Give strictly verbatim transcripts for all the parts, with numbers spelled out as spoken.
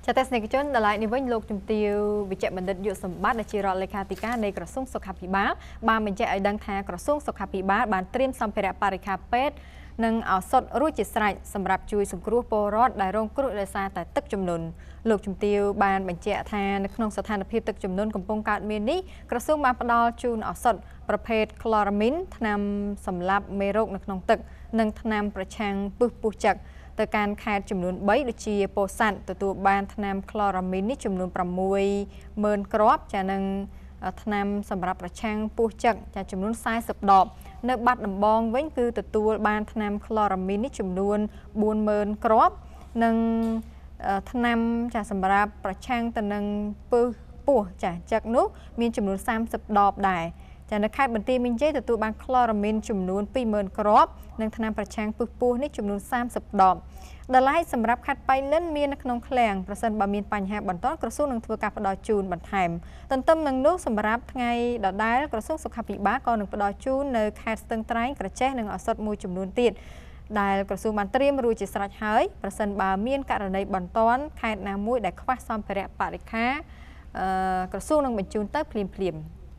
ចាតែស្នេហ៍ជនដែលនេះវិញលោកជំទាវវិជ្ជបណ្ឌិតយុសម្បត្តិដែលជារដ្ឋលេខាធិការនៃក្រសួងសុខាភិបាលបានបញ្ជាក់ឲ្យដឹងថាក្រសួងសុខាភិបាលបានត្រៀមសម្ភារៈបរិក្ខារពេទ្យនិងឱសថរួចជាស្រេចសម្រាប់ជួយសង្គ្រោះពលរដ្ឋដែលរងគ្រោះដោយសារតែទឹកជំនន់លោកជំទាវបានបញ្ជាក់ថានៅក្នុងស្ថានភាពទឹកជំនន់កំពុងកើតមាននេះក្រសួងបានផ្ដល់ជូនឱសថប្រភេទ ក្លរ៉ាមីន ថ្នាំសម្លាប់មេរោគនៅក្នុងទឹកនិងថ្នាំប្រឆាំងពឹសពោះចឹកទៅកាន់ខេត្តចំនួនបីដូចជាពោធិ៍សាត់ទទួលបានថ្នាំក្លរ៉ាមីននេះចំនួនប្រាំមួយម៉ឺនគ្រាប់ចានឹងថ្នាំសម្រាប់ប្រឆាំងពោះចឹកចាចំនួនសាយសិបដបនៅបាត់ដំបងវិញគឺទទួលបានថ្នាំក្លរ៉ាមីននេះចំនួនបួនម៉ឺនគ្រាប់និងថ្នាំចាសម្រាប់ប្រឆាំងទៅនឹងពឹសពោះចាចឹកនោះមានចំនួនសាមសិបដបដែរចានៅខេត្តបន្ទាយមានជ័យទទួលបានក្លរ៉ាមីនចំនួនពីរម៉ឺនគ្រាប់និងថ្នាំប្រឆាំងពឹសពោះនេះចំនួនសាមសិបដបដែលឡែកសម្រាប់ខេត្តប៉ៃលិនមាននៅក្នុងឃ្លាំងប្រសិនបើមានបញ្ហាបន្តក្រសួងនឹងធ្វើការផ្ដល់ជូនបន្ថែមទន្ទឹមនឹងនោះសម្រាប់ថ្ងៃដដែលក្រសួងសុខាភិបាលក៏នឹងផ្ដល់ជូននៅខេត្តស្ទឹងត្រែងក្រចេះនិងឱសថមួយចំនួនទៀតដែលក្រសួងបានត្រៀមរួចជាស្រេចហើយប្រសិនបើមានករណីបន្តខេត្តណាមួយដែលខ្វះសម្ភារៈបរិក្ខារក្រសួងនឹងបញ្ជូនទៅភ្លាមភ្លាម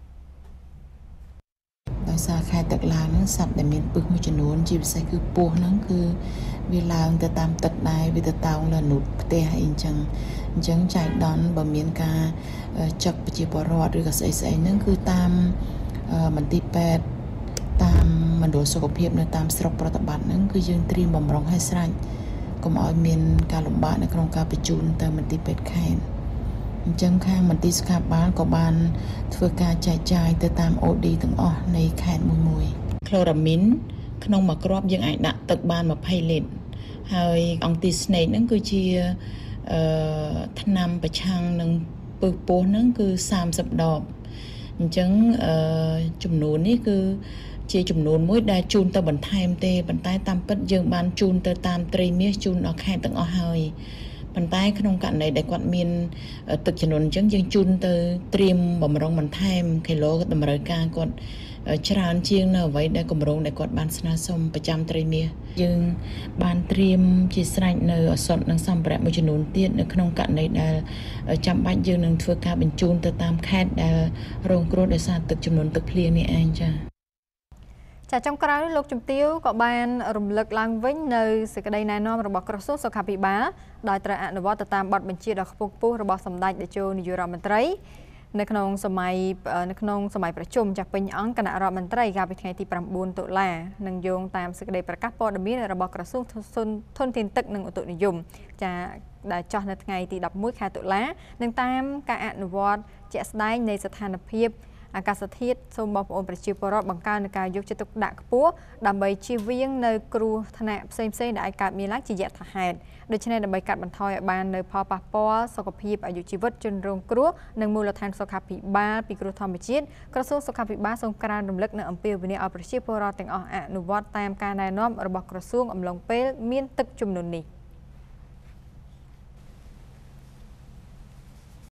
ដោយសារខែទឹកឡើងហ្នឹងសត្វដែលមានពឹសមួយចំនួនជាពិសេសគឺពស់ហ្នឹងគឺវាឡើងទៅតាមទឹកដែរវាទៅតោងលើនុតផ្ទះអីអញ្ចឹងអញ្ចឹងចៃដន្យបើមានការចឹកប្រជាពលរដ្ឋឬក៏ស្អីស្អីហ្នឹងគឺតាមមន្ទីរពេទ្យតាមមណ្ឌលសុខភាពនៅតាមស្រុកប្រតិបត្តិហ្នឹងគឺយើងត្រៀមបំរុងឲ្យស្រេចកុំឲ្យមានការលំបាកនៅក្នុងការបញ្ជូនទៅមន្ទីរពេទ្យខេត្តអញ្ចឹងខាងមន្ទីរសុខាភិបាលក៏បានធ្វើការចែកចាយទៅតាម អូ ឌី ទាំងអស់នៃខេត្តមួយមួយក្លរ៉ាមីនក្នុងមួយគ្រាប់យើងអាចដាក់ទឹកបានยี่สิบលីត្រហើយអង់ទីស្នេកហ្នឹងគឺជាអឺថ្នាំប្រឆាំងនឹងពឹសពោះហ្នឹងគឺសាមសិបដបអញ្ចឹងអឺចំនួននេះគឺជាចំនួនមួយដែលជូនទៅបន្ថែមទេប៉ុន្តែតាមពិតយើងបានជូនទៅតាមត្រីមាសជូនដល់ខេត្តទាំងអស់ហើយប៉ុន្តែក្នុងករណីដែលគាត់មានទឹកជំនន់អញ្ចឹងយើងជូនទៅត្រៀមបំរុងបន្ថែមគីឡូតម្រូវការគាត់ច្រើនជាងនៅអ្វីដែលគម្រោងដែលគាត់បានស្នើសុំប្រចាំត្រីមាសយើងបានត្រៀមជាស្រេចនៅឱសថនិងសម្ភារៈមួយចំនួនទៀតនៅក្នុងករណីដែលចាំបាច់យើងនឹងធ្វើការបញ្ជូនទៅតាមខេត្តដែលរងគ្រោះដោយសារទឹកជំនន់ទឹកភ្លៀងនេះឯងចា៎ចាចុងក្រោយលោកជំទាវក៏បានរំលឹកឡើងវិញនៅសេចក្តីណែនាំរបស់ក្រសួងសុខាភិបាលដោយត្រូវអនុវត្តទៅតាមបទបញ្ជាដ៏ខ្ពង់ខ្ពស់របស់សម្ដេចតេជោនាយករដ្ឋមន្ត្រីនៅក្នុងសម័យនៅក្នុងសម័យប្រជុំចាស់ពេញអង្គគណៈរដ្ឋមន្ត្រីកាលពីថ្ងៃទីប្រាំបួនតុលានិងយោងតាមសេចក្តីប្រកាសព័ត៌មានរបស់ក្រសួងធនធានទឹកនិងឧតុនិយមចាដែលចោះនៅថ្ងៃទីដប់មួយខែតុលានិងតាមការអនុវត្តជាក់ស្ដែងនៃស្ថានភាពអាកាសធាតុសូមបងប្អូនប្រជាពលរដ្ឋបង្កើនការយកចិត្តទុកដាក់ខ្ពស់ដើម្បីជៀសវាងនៅគ្រោះថ្នាក់ផ្សេងៗដែលអាចកើតមានឡើងជាយថាហេតុដូច្នេះដើម្បីកាត់បន្ថយឲ្យបាននៅផលប៉ះពាល់សុខភាពអាយុជីវិតជនរងគ្រោះនិងមូលដ្ឋានសុខាភិបាលពីគ្រោះធម្មជាតិក្រសួងសុខាភិបាលសូមក្រើនរំលឹកនៅអំពាវនាវឲ្យប្រជាពលរដ្ឋទាំងអស់អនុវត្តតាមការណែនាំរបស់ក្រសួងអំឡុងពេលមានទឹកជំនន់នេះ